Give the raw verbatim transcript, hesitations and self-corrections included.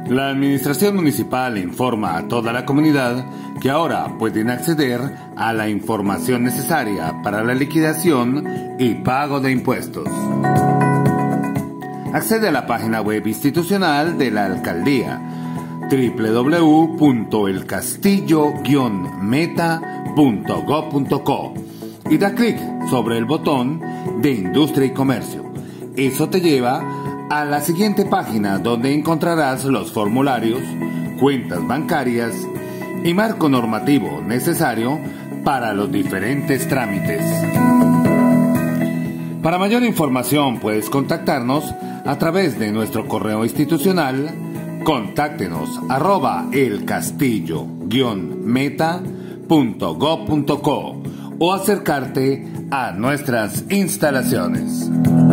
La Administración Municipal informa a toda la comunidad que ahora pueden acceder a la información necesaria para la liquidación y pago de impuestos. Accede a la página web institucional de la Alcaldía doble u doble u doble u punto el castillo guion meta punto gob punto co y da clic sobre el botón de Industria y Comercio. Eso te lleva a la siguiente página donde encontrarás los formularios, cuentas bancarias y marco normativo necesario para los diferentes trámites. Para mayor información puedes contactarnos a través de nuestro correo institucional. Contáctenos arroba el castillo guion meta punto gob punto co o acercarte a nuestras instalaciones.